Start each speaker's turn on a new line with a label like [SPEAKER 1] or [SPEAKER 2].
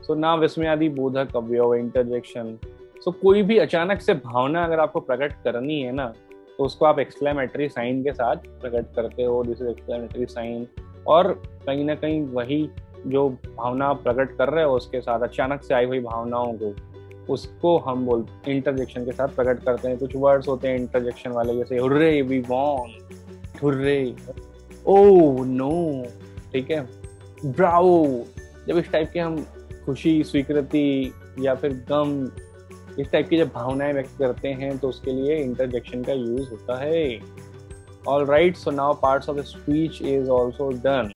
[SPEAKER 1] सो ना विस्मयादि बोधक अवयव इंटरजेक्शन। सो कोई भी अचानक से भावना अगर आपको प्रकट करनी है ना, तो उसको आप एक्सक्लेमेटरी साइन के साथ प्रकट करते हो, दिस इज एक्सक्लेमेटरी साइन। और कहीं ना कहीं वही जो भावना आप प्रकट कर रहे हो उसके साथ अचानक से आई हुई भावनाओं को, उसको हम इंटरजेक्शन के साथ प्रकट करते हैं। कुछ वर्ड्स होते हैं इंटरजेक्शन वाले, जैसे hurray we won, hurray, oh no, ठीक है, ब्रावो। जब इस टाइप के हम खुशी, स्वीकृति या फिर गम, इस टाइप की जब भावनाएं व्यक्त करते हैं तो उसके लिए इंटरजेक्शन का यूज होता है। All right, so now parts of speech is also done.